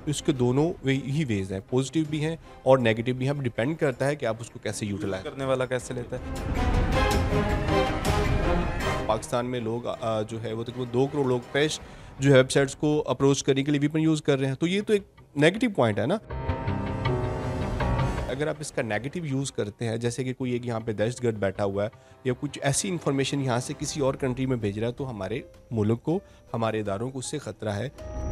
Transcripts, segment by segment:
तो इसके दोनों वे ही वेज़ हैं, पॉजिटिव भी हैं और नेगेटिव भी हैं। अब डिपेंड करता है कि आप उसको कैसे यूटिलाइज़ करने वाला कैसे लेता है? पाकिस्तान में लोग जो है वो तकरीबन 2 करोड़ लोग फ्रेश जो है वेबसाइट्स को अप्रोच करने के लिए वीपीएन यूज़ कर रहे हैं। तो ये तो एक नेगेटिव पॉइंट है ना। अगर आप इसका नेगेटिव यूज़ करते हैं, जैसे कि कोई एक यहाँ पे दहशतगर्द बैठा हुआ है या कुछ ऐसी इन्फॉर्मेशन यहाँ से किसी और कंट्री में भेज रहा है, तो हमारे मुल्क को, हमारे इदारों को उससे ख़तरा है।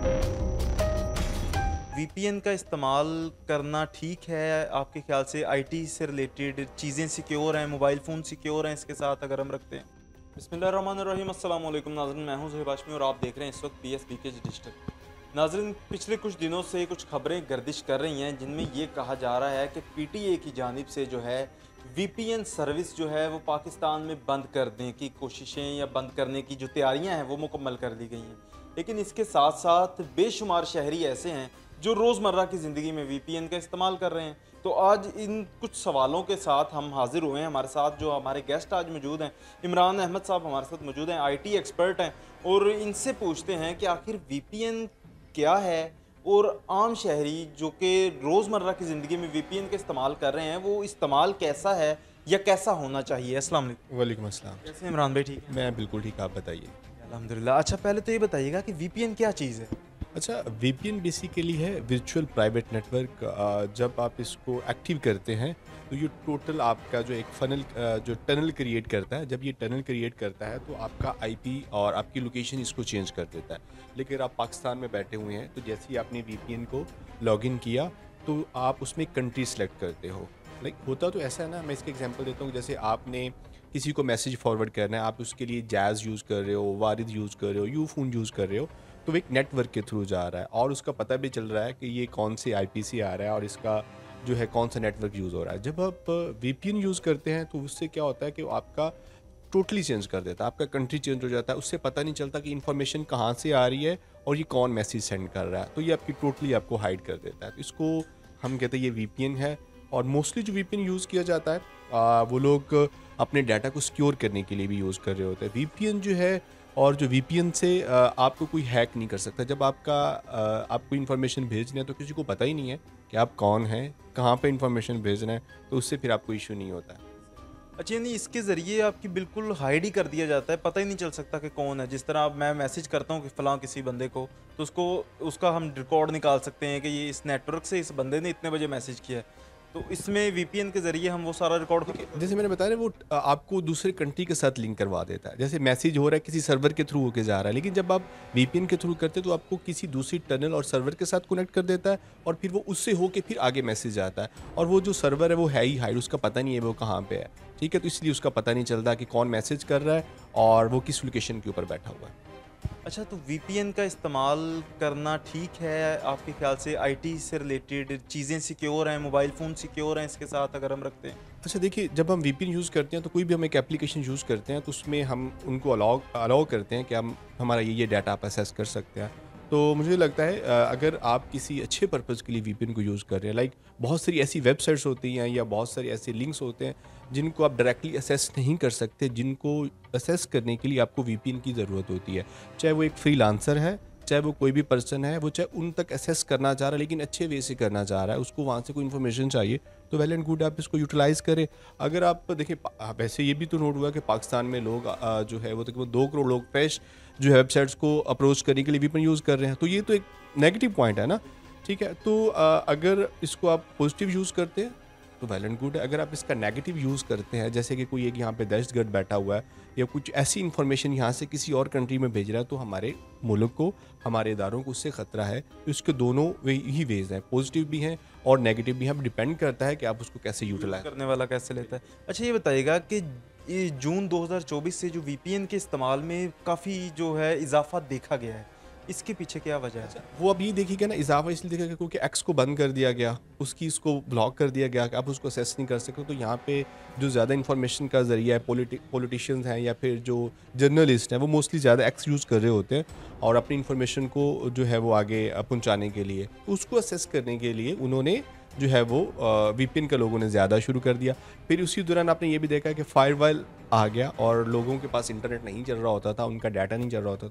वीपीएन का इस्तेमाल करना ठीक है आपके ख्याल से? आईटी से रिलेटेड चीज़ें सिक्योर हैं, मोबाइल फ़ोन सिक्योर हैं इसके साथ अगर हम रखते हैं? बिस्मिल्लाहिर्रहमानिर्रहीम, अस्सलाम वालेकुम नाज़रीन, मैं हूं ज़हीर हाशमी और आप देख रहे हैं इस वक्त पीएसबीके डिजिटल। नाज़रीन, पिछले कुछ दिनों से कुछ खबरें गर्दिश कर रही हैं जिनमें ये कहा जा रहा है कि पीटीए की जानिब से जो है वीपीएन सर्विस जो है वो पाकिस्तान में बंद करने की कोशिशें या बंद करने की जो तैयारियां हैं वो मुकम्मल कर ली गई हैं। लेकिन इसके साथ साथ बेशुमार शहरी ऐसे हैं जो रोज़मर्रा की ज़िंदगी में वीपीएन का इस्तेमाल कर रहे हैं। तो आज इन कुछ सवालों के साथ हम हाजिर हुए हैं। हमारे साथ जो हमारे गेस्ट आज मौजूद हैं, इमरान अहमद साहब हमारे साथ मौजूद हैं, आईटी एक्सपर्ट हैं, और इनसे पूछते हैं कि आखिर वीपीएन क्या है और आम शहरी जो कि रोज़मर्रा की ज़िंदगी में वीपीएन का इस्तेमाल कर रहे हैं वो इस्तेमाल कैसा है या कैसा होना चाहिए। अस्सलाम वालेकुम। वालेकुम अस्सलाम। कैसे हैं इमरान भाई? ठीक है, मैं बिल्कुल ठीक, आप बताइए। अल्हम्दुलिल्लाह। अच्छा, पहले तो ये बताइएगा कि वीपीएन क्या चीज़ है? अच्छा, वीपीएन बेसिकली है वर्चुअल प्राइवेट नेटवर्क। जब आप इसको एक्टिव करते हैं तो ये टोटल आपका जो एक फनल जो टनल क्रिएट करता है, जब ये टनल क्रिएट करता है तो आपका आईपी और आपकी लोकेशन इसको चेंज कर देता है। लेकिन आप पाकिस्तान में बैठे हुए हैं तो जैसे ही आपने वीपीएन को लॉगिन किया तो आप उसमें कंट्री सेलेक्ट करते हो। लाइक होता तो ऐसा है ना, मैं इसके एग्जांपल देता हूँ। जैसे आपने किसी को मैसेज फॉरवर्ड करना है, आप उसके लिए जैज़ यूज़ कर रहे हो, वारिद यूज़ कर रहे हो, यूफ़ोन यूज़ कर रहे हो, तो वो एक नेटवर्क के थ्रू जा रहा है और उसका पता भी चल रहा है कि ये कौन से आईपी से आ रहा है और इसका जो है कौन सा नेटवर्क यूज़ हो रहा है। जब आप वीपीएन यूज़ करते हैं तो उससे क्या होता है कि वो आपका टोटली चेंज कर देता है, आपका कंट्री चेंज हो जाता है। उससे पता नहीं चलता कि इन्फॉर्मेशन कहाँ से आ रही है और ये कौन मैसेज सेंड कर रहा है, तो ये आपकी टोटली आपको हाइड कर देता है। तो इसको हम कहते हैं ये वीपीएन है। और मोस्टली जो वीपीएन यूज़ किया जाता है वो लोग अपने डाटा को सिक्योर करने के लिए भी यूज़ कर रहे होते हैं। वीपीएन जो है, और जो वीपीएन से आपको कोई हैक नहीं कर सकता। जब आपको इन्फॉर्मेशन भेजना है तो किसी को पता ही नहीं है कि आप कौन हैं, कहाँ पे इन्फॉर्मेशन भेजना है, तो उससे फिर आपको इशू नहीं होता है। अच्छा, यानी इसके ज़रिए आपकी बिल्कुल हाइड ही कर दिया जाता है, पता ही नहीं चल सकता कि कौन है। जिस तरह अब मैं मैसेज करता हूँ कि फ़लाँ किसी बंदे को, तो उसका हम रिकॉर्ड निकाल सकते हैं कि ये इस नेटवर्क से इस बंदे ने इतने बजे मैसेज किया है। तो इसमें वीपीएन के ज़रिए हम वो सारा रिकॉर्ड जैसे मैंने बताया ना, वो आपको दूसरे कंट्री के साथ लिंक करवा देता है। जैसे मैसेज हो रहा है किसी सर्वर के थ्रू होके जा रहा है, लेकिन जब आप वीपीएन के थ्रू करते हैं तो आपको किसी दूसरी टनल और सर्वर के साथ कनेक्ट कर देता है और फिर वो उससे होके फिर आगे मैसेज आता है। और वो जो सर्वर है वो है ही हाइड, उसका पता नहीं है वो कहाँ पे है। ठीक है, तो इसलिए उसका पता नहीं चलता कि कौन मैसेज कर रहा है और वो किस लोकेशन के ऊपर बैठा हुआ है। अच्छा, तो वीपीएन का इस्तेमाल करना ठीक है आपके ख्याल से? आईटी से रिलेटेड चीज़ें सिक्योर हैं, मोबाइल फ़ोन सिक्योर हैं इसके साथ अगर हम रखते हैं? अच्छा देखिए, जब हम वीपीएन यूज़ करते हैं तो कोई भी हम एक एप्लीकेशन यूज़ करते हैं तो उसमें हम उनको अलाउ करते हैं कि हम हमारा ये डाटा आप एक्सेस कर सकते हैं। तो मुझे लगता है अगर आप किसी अच्छे पर्पज़ के लिए वीपीएन को यूज़ कर रहे हैं, लाइक बहुत सारी ऐसी वेबसाइट्स होती हैं या बहुत सारे ऐसे लिंक्स होते हैं जिनको आप डायरेक्टली असेस नहीं कर सकते, जिनको असेस करने के लिए आपको वीपीएन की ज़रूरत होती है। चाहे वो एक फ्रीलांसर है, चाहे वो कोई भी पर्सन है, वो चाहे उन तक असेस करना चाह रहा है लेकिन अच्छे वे से करना चाह रहा है, उसको वहाँ से कोई इन्फॉर्मेशन चाहिए, तो वेल एंड गुड, आप इसको यूटिलाइज़ करें। अगर आप देखिए, वैसे ये भी तो नोट हुआ कि पाकिस्तान में लोग जो है वो तकरीबन 2 करोड़ लोग फ्रेश जो है वेबसाइट्स को अप्रोच करने के लिए वीपीएन यूज़ कर रहे हैं। तो ये तो एक नेगेटिव पॉइंट है ना। ठीक है, तो अगर इसको आप पॉजिटिव यूज़ करते हैं तो वेल एंड गुड है। अगर आप इसका नेगेटिव यूज़ करते हैं, जैसे कि कोई एक यहाँ पे दहशतगर्द बैठा हुआ है या कुछ ऐसी इन्फॉर्मेशन यहाँ से किसी और कंट्री में भेज रहा है, तो हमारे मुल्क को, हमारे इदारों को उससे ख़तरा है। तो इसके दोनों वे ही वेज़ हैं, पॉजिटिव भी हैं और नेगेटिव भी हैं। अब डिपेंड करता है कि आप उसको कैसे यूटिलाइज करने वाला कैसे लेता है। अच्छा, ये बताइएगा कि ये जून 2024 से जो वीपीएन के इस्तेमाल में काफ़ी जो है इजाफा देखा गया है, इसके पीछे क्या वजह है? वो अब ये देखिएगा ना, इजाफा इसलिए देखा गया क्योंकि एक्स को बंद कर दिया गया, उसकी इसको ब्लॉक कर दिया गया कि आप उसको असेस नहीं कर सकते। तो यहाँ पे जो ज़्यादा इन्फॉर्मेशन का ज़रिया है, पॉलिटिशियंस हैं या फिर जो जर्नलिस्ट हैं, वो मोस्टली ज़्यादा एक्स यूज़ कर रहे होते हैं और अपनी इन्फॉर्मेशन को जो है वो आगे पहुँचाने के लिए, तो उसको असेस करने के लिए उन्होंने जो है वो वीपीएन का लोगों ने ज़्यादा शुरू कर दिया। फिर उसी दौरान आपने ये भी देखा कि फायरवॉल आ गया और लोगों के पास इंटरनेट नहीं चल रहा होता था, उनका डाटा नहीं चल रहा होता था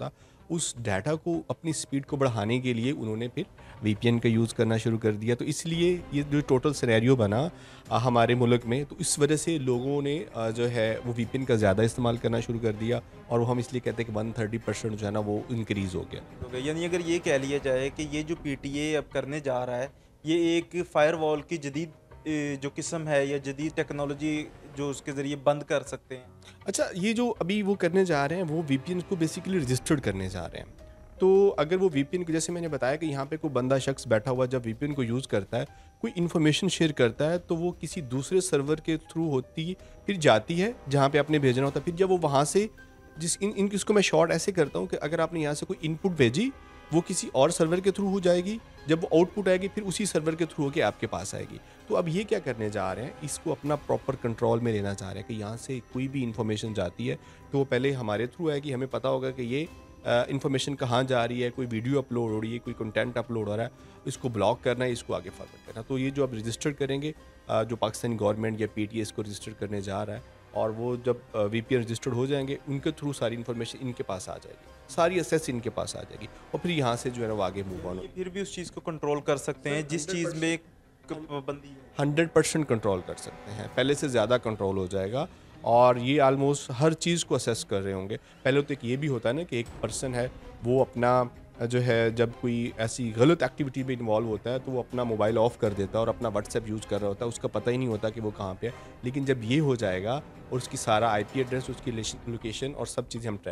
उस डाटा को अपनी स्पीड को बढ़ाने के लिए उन्होंने फिर वीपीएन का यूज़ करना शुरू कर दिया। तो इसलिए ये जो टोटल सिनेरियो बना हमारे मुल्क में, तो इस वजह से लोगों ने जो है वो वीपीएन का ज़्यादा इस्तेमाल करना शुरू कर दिया, और वो हम इसलिए कहते हैं कि 130% जो है ना वो इंक्रीज़ हो गया। हो गया। यानी अगर ये कह लिया जाए कि ये जो पीटीए अब करने जा रहा है, ये एक फायरवॉल की जदीद जो किस्म है या जदीद टेक्नोलॉजी जो उसके ज़रिए बंद कर सकते हैं। अच्छा, ये जो अभी वो करने जा रहे हैं वो वीपीएन को बेसिकली रजिस्टर्ड करने जा रहे हैं। तो अगर वो वीपीएन को, जैसे मैंने बताया कि यहाँ पे कोई बंदा शख्स बैठा हुआ जब वीपीएन को यूज़ करता है, कोई इन्फॉर्मेशन शेयर करता है, तो वो किसी दूसरे सर्वर के थ्रू होती फिर जाती है जहाँ पे आपने भेजना होता है। फिर जब वो वहाँ से जिस इन इसको मैं शॉर्ट ऐसे करता हूँ कि अगर आपने यहाँ से कोई इनपुट भेजी, वो किसी और सर्वर के थ्रू हो जाएगी, जब वो आउटपुट आएगी फिर उसी सर्वर के थ्रू होके आपके पास आएगी। तो अब ये क्या करने जा रहे हैं, इसको अपना प्रॉपर कंट्रोल में लेना चाह रहे हैं कि यहाँ से कोई भी इन्फॉर्मेशन जाती है तो वो पहले हमारे थ्रू आएगी, हमें पता होगा कि ये इन्फॉर्मेशन कहाँ जा रही है, कोई वीडियो अपलोड हो रही है, कोई कंटेंट अपलोड हो रहा है, इसको ब्लॉक करना है, इसको आगे फॉरवर्ड करना। तो ये जो अब रजिस्टर करेंगे, जो पाकिस्तानी गवर्नमेंट या पीटीए इसको रजिस्टर करने जा रहा है, और वो जब वीपीएन रजिस्टर्ड हो जाएंगे, उनके थ्रू सारी इन्फॉर्मेशन इनके पास आ जाएगी, सारी एसेस इनके पास आ जाएगी, और फिर यहाँ से जो है ना वो आगे मूव ऑन ये फिर भी उस चीज़ को कंट्रोल कर सकते हैं जिस चीज़ में पाबंदी है। 100% कंट्रोल कर सकते हैं, पहले से ज़्यादा कंट्रोल हो जाएगा। और ये ऑलमोस्ट हर चीज़ को असेस कर रहे होंगे। पहले तो एक ये भी होता है ना कि एक पर्सन है, वो अपना जो है जब कोई ऐसी गलत एक्टिविटी में इन्वॉल्व होता है तो वो अपना मोबाइल ऑफ कर देता है और अपना व्हाट्सएप यूज़ कर रहा होता है, उसका पता ही नहीं होता कि वो कहाँ पे है। लेकिन जब ये हो जाएगा और उसकी सारा आईपी एड्रेस, उसकी लोकेशन और सब चीज़ें हम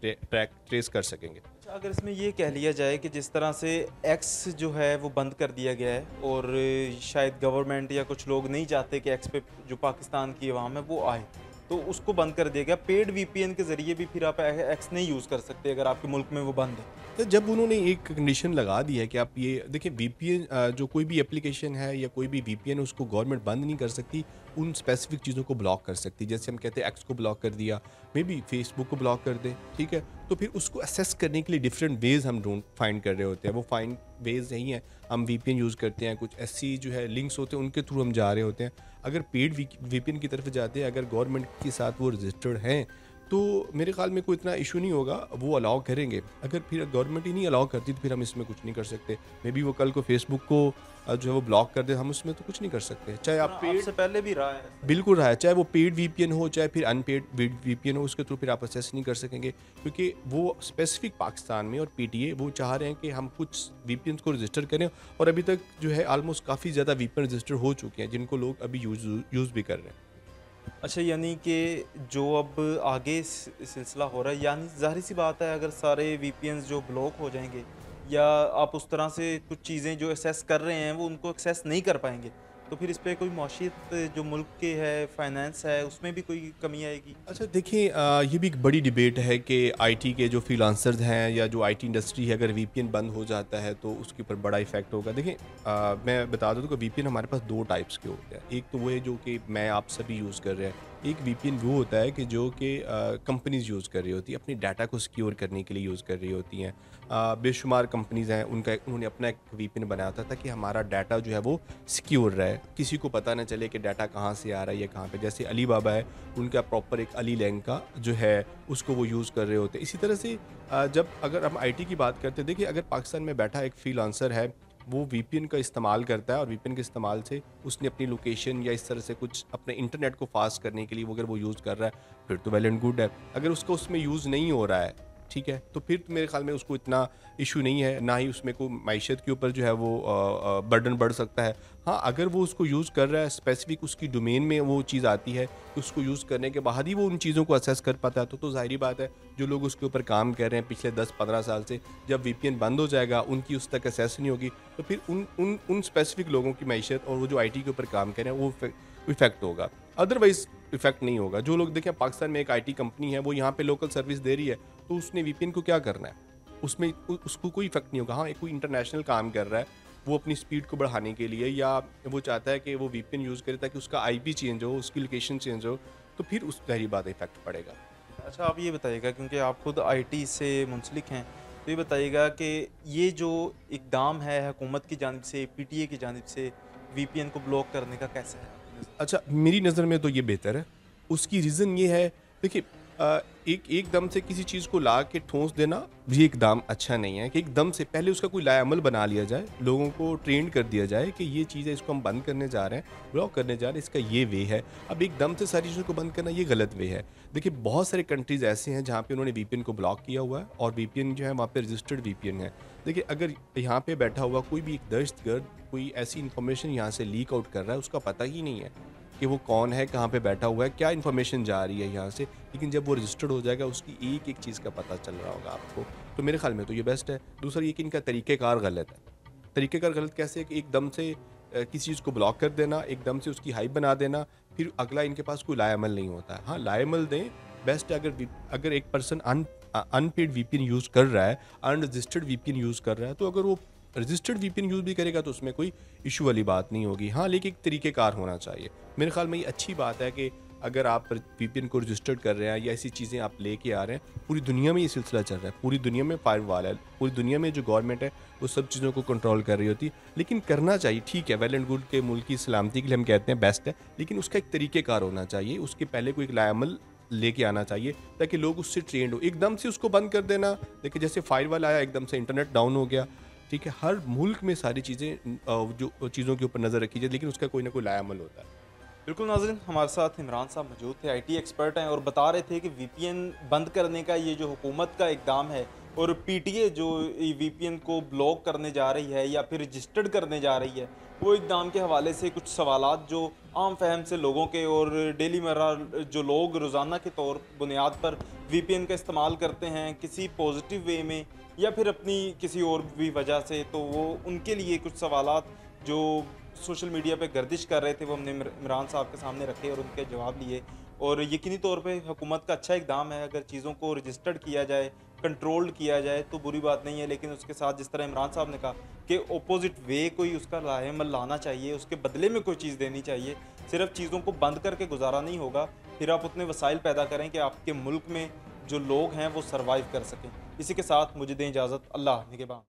ट्रेस कर सकेंगे। अच्छा, अगर इसमें ये कह लिया जाए कि जिस तरह से एक्स जो है वो बंद कर दिया गया है और शायद गवर्नमेंट या कुछ लोग नहीं चाहते कि एक्स पे जो पाकिस्तान की अवाम है वो आए, तो उसको बंद कर दिया गया। पेड वीपीएन के ज़रिए भी फिर आप एक्स नहीं यूज़ कर सकते अगर आपके मुल्क में वो बंद है। तो जब उन्होंने एक कंडीशन लगा दी है कि आप ये देखिए, वीपीएन जो कोई भी एप्लीकेशन है या कोई भी वीपीएन, उसको गवर्नमेंट बंद नहीं कर सकती, उन स्पेसिफिक चीज़ों को ब्लॉक कर सकती। जैसे हम कहते हैं एक्स को ब्लॉक कर दिया, मे बी फेसबुक को ब्लॉक कर दे, ठीक है। तो फिर उसको असेस करने के लिए डिफरेंट वेज हम ढूंढ फाइंड कर रहे होते हैं। वो फाइंड वेज नहीं है, हम वीपीएन यूज़ करते हैं, कुछ ऐसी जो है लिंक्स होते हैं उनके थ्रू हम जा रहे होते हैं। अगर पेड वीपीएन की तरफ जाते हैं, अगर गवर्नमेंट के साथ वो रजिस्टर्ड हैं, तो मेरे ख्याल में कोई इतना इशू नहीं होगा, वो अलाउ करेंगे। अगर फिर गवर्नमेंट ही नहीं अलाउ करती तो फिर हम इसमें कुछ नहीं कर सकते। मे बी वो कल को फेसबुक को जो है वो ब्लॉक कर दे, हम उसमें तो कुछ नहीं कर सकते। चाहे आप पेड से पहले भी रहा है। बिल्कुल रहा है, चाहे वो पेड वीपीएन हो चाहे फिर अनपेड वीपीएन हो, उसके थ्रू फिर आप असेस नहीं कर सकेंगे, क्योंकि वो स्पेसिफिक पाकिस्तान में और पीटीए वो चाह रहे हैं कि हम कुछ वीपीएन को रजिस्टर करें। और अभी तक जो है ऑलमोस्ट काफ़ी ज़्यादा वीपीएन रजिस्टर हो चुके हैं जिनको लोग अभी यूज़ भी कर रहे हैं। अच्छा, यानी कि जो अब आगे सिलसिला हो रहा है, यानी ज़ाहिर सी बात है अगर सारे वीपीएन्स जो ब्लॉक हो जाएंगे या आप उस तरह से कुछ चीज़ें जो एक्सेस कर रहे हैं वो उनको एक्सेस नहीं कर पाएंगे, तो फिर इस पे कोई मौशियत जो मुल्क के है, फाइनेंस है, उसमें भी कोई कमी आएगी। अच्छा देखिए, ये भी एक बड़ी डिबेट है कि आईटी के जो फ्रीलांसर्स हैं या जो आईटी इंडस्ट्री है, अगर वीपीएन बंद हो जाता है तो उसके ऊपर बड़ा इफेक्ट होगा। देखिए, मैं बता दूं कि वीपीएन हमारे पास दो टाइप्स के होते हैं। एक तो वो है जो कि मैं आप सभी यूज़ कर रहे हैं, एक वीपीएन वो होता है कि जो कि कंपनीज यूज़ कर रही होती है, अपनी डाटा को सिक्योर करने के लिए यूज़ कर रही होती हैं। बेशुमार कंपनीज हैं, उन्होंने अपना एक वीपीएन बनाया था ताकि हमारा डाटा जो है वो सिक्योर रहे, किसी को पता ना चले कि डाटा कहाँ से आ रहा है या कहाँ पे। जैसे अली बाबा है, उनका प्रॉपर एक अली लैंग का जो है उसको वो यूज़ कर रहे होते हैं। इसी तरह से जब अगर हम आईटी की बात करते हैं, देखिए अगर पाकिस्तान में बैठा एक फ्रीलांसर है, वो वीपीएन का इस्तेमाल करता है और वीपीएन के इस्तेमाल से उसने अपनी लोकेशन या इस तरह से कुछ अपने इंटरनेट को फास्ट करने के लिए वो अगर वो यूज़ कर रहा है, फिर तो वेल एंड गुड है। अगर उसका उसमें यूज़ नहीं हो रहा है, ठीक है, तो फिर तो मेरे ख्याल में उसको इतना इशू नहीं है, ना ही उसमें कोई माइशत के ऊपर जो है वो बर्डन बढ़ सकता है। हाँ, अगर वो उसको यूज़ कर रहा है, स्पेसिफिक उसकी डोमेन में वो चीज़ आती है कि उसको यूज़ करने के बाद ही वो उन चीज़ों को असेस कर पाता है, तो ज़ाहिरी बात है जो लोग उसके ऊपर काम कर रहे हैं पिछले 10-15 साल से, जब वीपीएन बंद हो जाएगा, उनकी उस तक असेस नहीं होगी, तो फिर उन स्पेसिफिक लोगों की मैशत और वो जो आईटी के ऊपर काम कर रहे हैं वो इफेक्ट होगा। अदरवाइज इफेक्ट नहीं होगा। जो लोग देखें, पाकिस्तान में एक आईटी कंपनी है, वो यहाँ पे लोकल सर्विस दे रही है, तो उसने वीपीएन को क्या करना है, उसमें उसको कोई इफेक्ट नहीं होगा। हाँ, कोई इंटरनेशनल काम कर रहा है, वो अपनी स्पीड को बढ़ाने के लिए या वो चाहता है कि वो वीपीएन यूज़ करे ताकि उसका आईपी चेंज हो, उसकी लोकेशन चेंज हो, तो फिर उस ज़ाहिर बात इफेक्ट पड़ेगा। अच्छा, आप ये बताइएगा, क्योंकि आप खुद आईटी से मुंसलिक हैं, तो ये बताइएगा कि ये जो इक़दाम है हुकूमत की जानिब से, पीटीए की जानिब से वीपीएन को ब्लॉक करने का, कैसा है? अच्छा, मेरी नज़र में तो ये बेहतर है। उसकी रीज़न ये है, देखिए एकदम से किसी चीज़ को ला के ठोंस देना भी एकदम अच्छा नहीं है कि एकदम से पहले उसका कोई लाएअमल बना लिया जाए, लोगों को ट्रेंड कर दिया जाए कि ये चीज़ है, इसको हम बंद करने जा रहे हैं, ब्लॉक करने जा रहे हैं, इसका ये वे है। अब एकदम से सारी चीज़ों को बंद करना ये गलत वे है। देखिए बहुत सारे कंट्रीज़ ऐसे हैं जहाँ पे उन्होंने वीपीएन को ब्लॉक किया हुआ है और वीपीएन जो है वहाँ पे रजिस्टर्ड वीपीएन है। देखिए अगर यहाँ पे बैठा हुआ कोई भी एक दहशतगर्द कोई ऐसी इन्फॉर्मेशन यहाँ से लीक आउट कर रहा है, उसका पता ही नहीं है कि वो कौन है, कहाँ पे बैठा हुआ है, क्या इन्फॉर्मेशन जा रही है यहाँ से, लेकिन जब वो रजिस्टर्ड हो जाएगा उसकी एक एक चीज़ का पता चल रहा होगा आपको। तो मेरे ख्याल में तो ये बेस्ट है। दूसरा ये कि इनका तरीक़ेकार गलत है। तरीक़ेकार गलत कैसे है कि एकदम से किसी चीज़ को ब्लॉक कर देना, एकदम से उसकी हाइप बना देना, फिर अगला इनके पास कोई लाएअमल नहीं होता है। हाँ, लाएअमल दें, बेस्ट है। अगर एक पर्सन अनपेड वीपीएन यूज़ कर रहा है, अनरजिस्टर्ड वीपीएन यूज़ कर रहा है, तो अगर वो रजिस्टर्ड वीपीएन यूज़ भी करेगा तो उसमें कोई इशू वाली बात नहीं होगी। हाँ, लेकिन एक तरीक़ेकार होना चाहिए। मेरे ख़्याल में ये अच्छी बात है कि अगर आप वीपीएन को रजिस्टर्ड कर रहे हैं या ऐसी चीज़ें आप लेके आ रहे हैं, पूरी दुनिया में ये सिलसिला चल रहा है, पूरी दुनिया में फायरवॉल है, पूरी दुनिया में जो गवर्नमेंट है वो सब चीज़ों को कंट्रोल कर रही होती है। लेकिन करना चाहिए, ठीक है, वेल एंड गुड के मुल्क की सलामती के लिए हम कहते हैं बेस्ट है, लेकिन उसका एक तरीक़ेकार होना चाहिए। उसके पहले कोई एक लाएअमल लेके आना चाहिए ताकि लोग उससे ट्रेंड हो। एकदम से उसको बंद कर देना, देखिए जैसे फायरवॉल आया एकदम से इंटरनेट डाउन हो गया, ठीक है। हर मुल्क में सारी चीज़ें जो चीज़ों के ऊपर नज़र रखी जाए, लेकिन उसका कोई ना कोई लाएअमल होता है। बिल्कुल नाज़रीन, हमारे साथ इमरान साहब मौजूद थे, आईटी एक्सपर्ट हैं और बता रहे थे कि वीपीएन बंद करने का ये जो हुकूमत का इक़दाम है और पीटीए जो वीपीएन को ब्लॉक करने जा रही है या फिर रजिस्टर्ड करने जा रही है, वो इक़दाम के हवाले से कुछ सवालात जो आम फहम से लोगों के और डेली मर्रा जो लोग रोज़ाना के तौर बुनियाद पर वीपीएन का इस्तेमाल करते हैं किसी पॉजिटिव वे में या फिर अपनी किसी और भी वजह से, तो वो उनके लिए कुछ सवालात जो सोशल मीडिया पे गर्दिश कर रहे थे वो हमने इमरान साहब के सामने रखे और उनके जवाब लिए। और यकीनी तौर पे हुकूमत का अच्छा इक़दाम है, अगर चीज़ों को रजिस्टर्ड किया जाए, कंट्रोल्ड किया जाए तो बुरी बात नहीं है, लेकिन उसके साथ जिस तरह इमरान साहब ने कहा कि ऑपोजिट वे कोई उसका लाएअमल लाना चाहिए, उसके बदले में कोई चीज़ देनी चाहिए। सिर्फ चीज़ों को बंद करके गुजारा नहीं होगा, फिर आप उतने वसाइल पैदा करें कि आपके मुल्क में जो लोग हैं वो सर्वाइव कर सकें। इसी के साथ मुझे दें इजाज़त, अल्लाह निगहबान।